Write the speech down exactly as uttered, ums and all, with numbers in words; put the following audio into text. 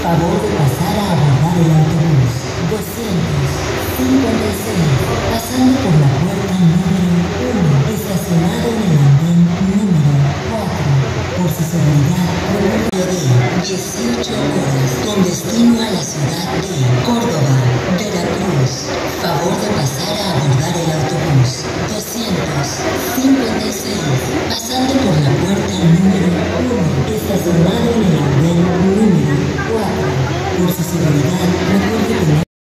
Favor de pasar a abordar el autobús doscientos cincuenta y seis, pasando por la puerta número uno, estacionado en el andén número cuatro. Por su seguridad, promedio de dieciocho horas, con destino a la ciudad de Córdoba, Veracruz. Favor de pasar a abordar el autobús doscientos cincuenta y seis, pasando